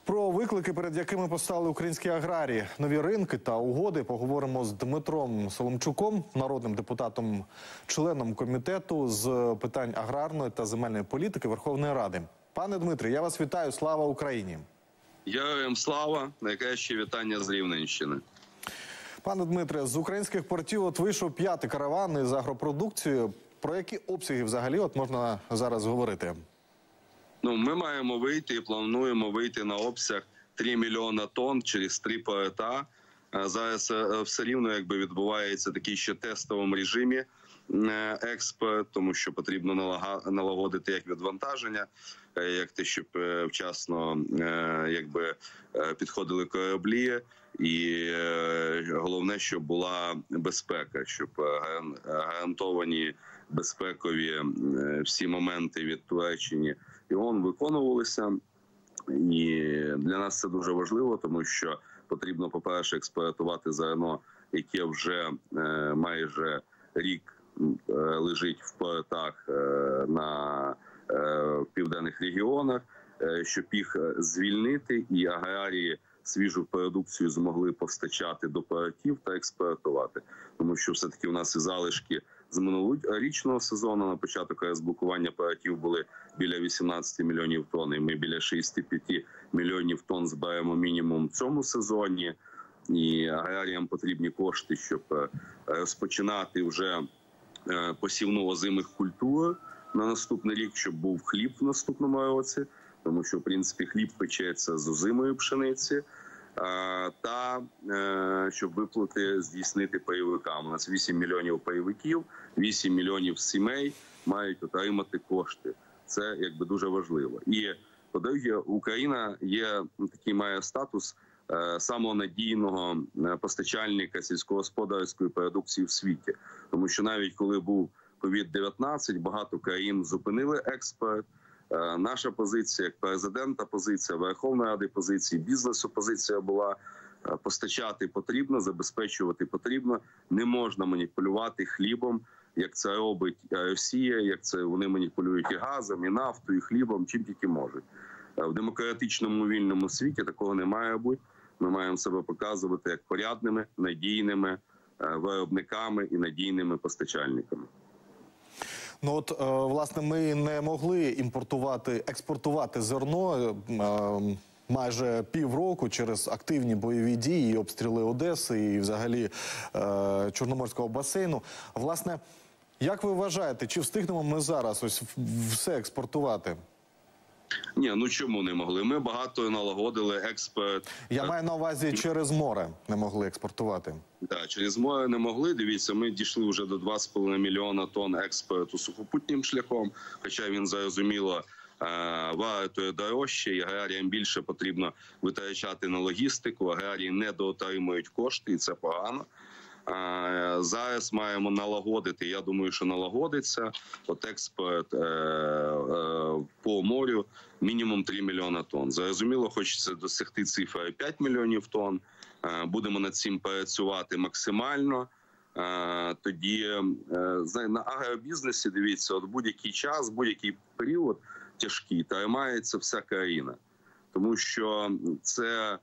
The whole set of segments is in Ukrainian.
Про виклики, перед якими постали українські аграрії, нові ринки та угоди, поговоримо з Дмитром Соломчуком, народним депутатом, членом комітету з питань аграрної та земельної політики Верховної Ради. Пане Дмитре, я вас вітаю. Слава Україні! Героям слава! Найкраще вітання з Рівненщини. Пане Дмитре, з українських портів вийшов 5-й караван із агропродукцією. Про які обсяги взагалі можна зараз говорити? Ми маємо вийти і плануємо вийти на обсяг 3 мільйона тонн через 3 порта. Зараз все рівно відбувається такий ще тестовому режимі експорт, тому що потрібно налагодити як відвантаження, як те, щоб вчасно підходили кораблі, і головне, щоб була безпека, щоб гарантовані безпекові всі моменти від Туреччини і ООН виконувалися. І для нас це дуже важливо, тому що потрібно, по-перше, експортувати зерно, яке вже майже рік лежить в портах на південних регіонах, щоб їх звільнити і аграрії свіжу продукцію змогли постачати до портів та експортувати. Тому що все-таки у нас і залишки з минулорічного сезону на початок розблокування портів були біля 18 мільйонів тонн, і ми біля 65 мільйонів тонн зберемо мінімум в цьому сезоні. І аграріям потрібні кошти, щоб розпочинати вже посівну озимих культур на наступний рік, щоб був хліб в наступному році, тому що, в принципі, хліб печеться з озимої пшениці, та щоб виплати здійснити пайовикам. У нас 8 мільйонів пайовиків, 8 мільйонів сімей мають отримати кошти. Це дуже важливо. І, по-друге, Україна має статус самого надійного постачальника сільськогосподарської продукції в світі. Тому що навіть коли був COVID-19, багато країн зупинили експорт. Наша позиція, як президента позиція, Верховної Ради позиції, бізнесу позиція була: постачати потрібно, забезпечувати потрібно. Не можна маніпулювати хлібом, як це робить Росія, як це вони маніпулюють і газом, і нафтою, і хлібом, чим тільки можуть. В демократичному вільному світі такого не має бути. Ми маємо себе показувати як порядними, надійними виробниками і надійними постачальниками. Власне, ми не могли експортувати зерно майже півроку через активні бойові дії, обстріли Одеси і взагалі Чорноморського басейну. Власне, як ви вважаєте, чи встигнемо ми зараз все експортувати? Ні, чому не могли? Ми багато налагодили експорт. Я маю на увазі, через море не могли експортувати. Так, через море не могли. Дивіться, ми дійшли вже до 2,5 мільйона тонн експорту сухопутнім шляхом, хоча він, зрозуміло, вартує дорожче, і аграріям більше потрібно витрачати на логістику, аграрії недоотримують кошти, і це погано. Зараз маємо налагодити, я думаю, що налагодиться, експорт по морю мінімум 3 мільйона тонн. Зрозуміло, хочеться досягти цифри 5 мільйонів тонн. Будемо над цим працювати максимально. Тоді на агробізнесі, дивіться, будь-який час, будь-який період тяжкий, тримається вся країна. Тому що це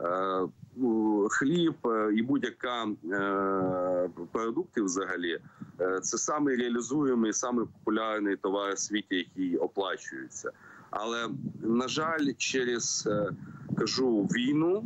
хліб і будь-яка продукти взагалі, це самий реалізуємий, самий популярний товар у світі, який оплачується. Але, на жаль, через, війну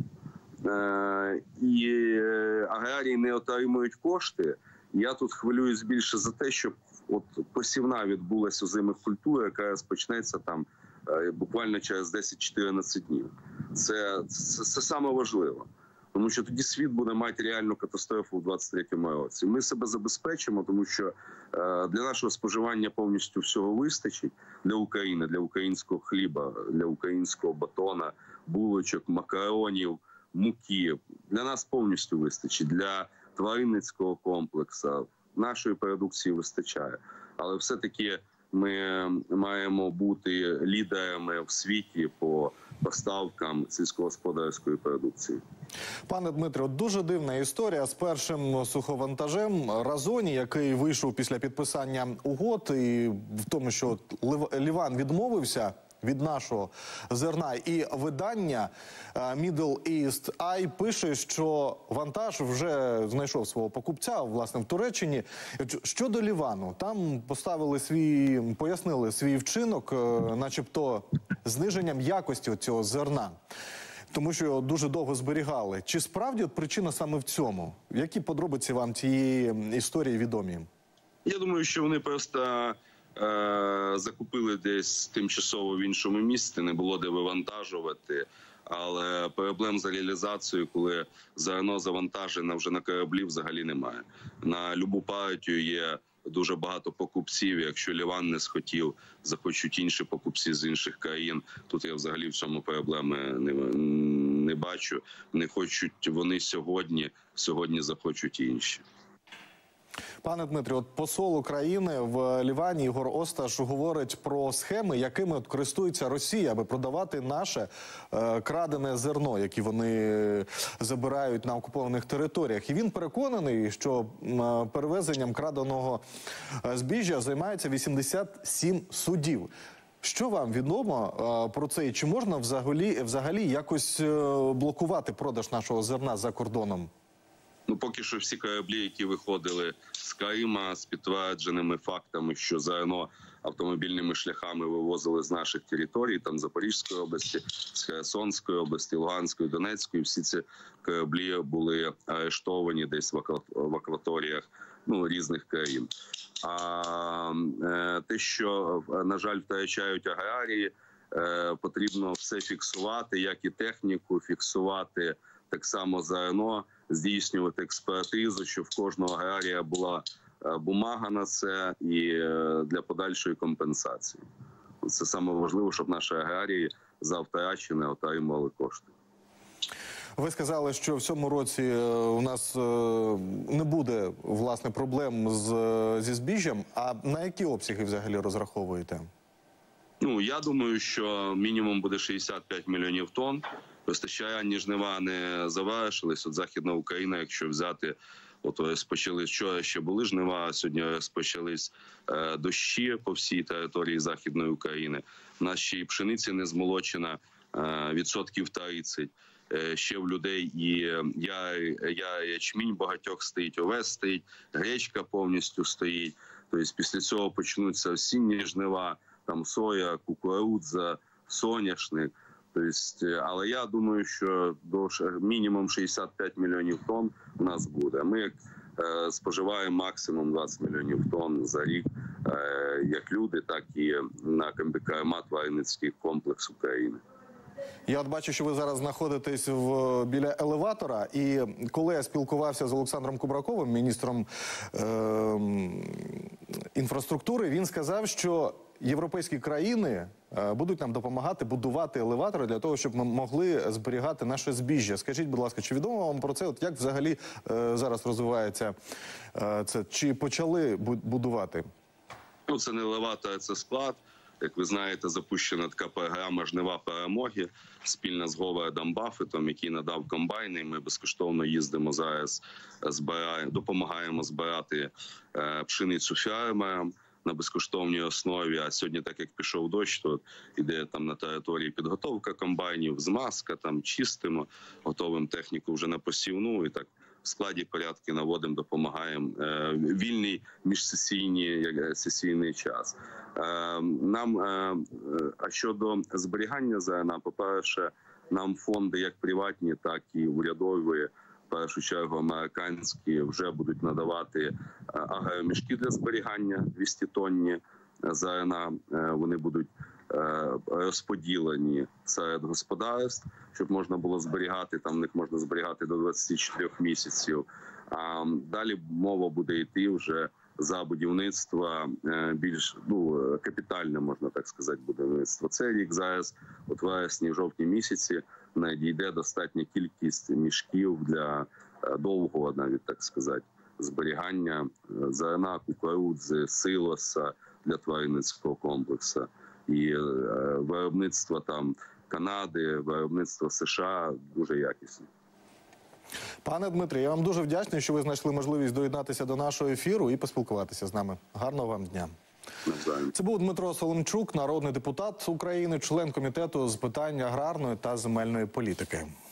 і аграрії не отримують кошти. Я тут хвилююсь більше за те, щоб посівна відбулася озимих культур, яка розпочнеться буквально через 10-14 днів. Це саме важливо. Тому що тоді світ буде мати реальну катастрофу у 2023 році. Ми себе забезпечимо, тому що для нашого споживання повністю всього вистачить. Для України, для українського хліба, для українського батона, булочок, макаронів, муки. Для нас повністю вистачить. Для тваринницького комплексу нашої продукції вистачає. Але все-таки ми маємо бути лідерами в світі по поставкам сільськогосподарської продукції. Пане Дмитре, дуже дивна історія з першим суховантажем Разоні, який вийшов після підписання угод, і в тому, що Ліван відмовився від нашого зерна. І видання Middle East Eye пише, що вантаж вже знайшов свого покупця, власне, в Туреччині. Щодо Лівану, там пояснили свій вчинок, начебто зниженням якості цього зерна. Тому що дуже довго зберігали. Чи справді причина саме в цьому? Які подробиці вам цієї історії відомі? Я думаю, що вони просто закупили десь тимчасово в іншому місці, не було де вивантажувати. Але проблем з реалізацією, коли зерно завантажено вже на кораблі, взагалі немає. На любу партію є дуже багато покупців. Якщо Ліван не схотів, захочуть інші покупці з інших країн. Тут я взагалі в цьому проблеми не бачу. Не хочуть вони сьогодні захочуть інші. Пане Дмитре, от посол України в Лівані Ігор Осташ говорить про схеми, якими користується Росія, аби продавати наше крадене зерно, яке вони забирають на окупованих територіях. І він переконаний, що перевезенням краденого збіжжя займається 87 судів. Що вам відомо про це? І чи можна взагалі якось блокувати продаж нашого зерна за кордоном? Ну, поки що всі кораблі, які виходили з Криму, з підтвердженими фактами, що зерно автомобільними шляхами вивозили з наших територій, там Запорізької області, з Херсонської області, Луганської, Донецької, всі ці кораблі були арештовані десь в акваторіях різних країн. А те, що, на жаль, втрачають аграрії, потрібно все фіксувати, як і техніку, фіксувати так само зерно, здійснювати експертизу, щоб в кожного аграрія була бумага на це і для подальшої компенсації. Це саме важливо, щоб наші аграрії за втрачене отримували кошти. Ви сказали, що в цьому році у нас не буде, власне, проблем зі збіжжям. А на які обсяги взагалі розраховуєте? Ну, я думаю, що мінімум буде 65 мільйонів тонн. Просто ще ранні жнива не завершились. От Західна Україна, якщо взяти, от розпочались вчора, ще були жнива, а сьогодні розпочались дощі по всій території Західної України. У нас ще і пшениці не змолочена відсотків 30. Ще в людей і ячмінь багатьох стоїть, овес стоїть, гречка повністю стоїть. Тобто після цього почнуться осінні жнива, там соя, кукурудза, соняшник. Але я думаю, що до мінімум 65 мільйонів тонн у нас буде. Ми споживаємо максимум 20 мільйонів тонн за рік, як люди, так і на КМБК «Тваринницький комплекс України». Я от бачу, що ви зараз знаходитесь біля елеватора, і коли я спілкувався з Олександром Кубраковим, міністром інфраструктури, він сказав, що європейські країни будуть нам допомагати будувати елеватори для того, щоб ми могли зберігати наше збіжжя. Скажіть, будь ласка, чи відомо вам про це? От як взагалі зараз розвивається це? Чи почали будувати? Ну, це не елеватор, це склад. Як ви знаєте, запущена така програма «Жнива перемоги» спільно з Говардом Баффетом, який надав комбайни. Ми безкоштовно їздимо зараз, допомагаємо збирати пшеницю фермерам на безкоштовній основі. А сьогодні, так як пішов дощ, то іде там на території підготовка комбайнів, змазка, там чистимо, готовимо техніку вже на посівну і так в складі порядки наводимо, допомагаємо. Вільний міжсесійний час. А щодо зберігання зерна, по-перше, нам фонди як приватні, так і урядові, в першу чергу американські, вже будуть надавати агромішки для зберігання 200-тонні зерна. Вони будуть розподілені серед господарств, щоб можна було зберігати, там в них можна зберігати до 24 місяців. А далі мова буде йти вже за будівництво більш капітальне, можна так сказати, будівництво. Це рік зараз, от вересні, жовтні місяці, надійде достатня кількість мішків для довгого, навіть так сказати, зберігання зерна, кукурудзи, силоса для тваринницького комплексу. І виробництво там Канади, виробництво США дуже якісне. Пане Дмитре, я вам дуже вдячний, що ви знайшли можливість доєднатися до нашого ефіру і поспілкуватися з нами. Гарного вам дня. навзаєм. Це був Дмитро Соломчук, народний депутат України, член комітету з питань аграрної та земельної політики.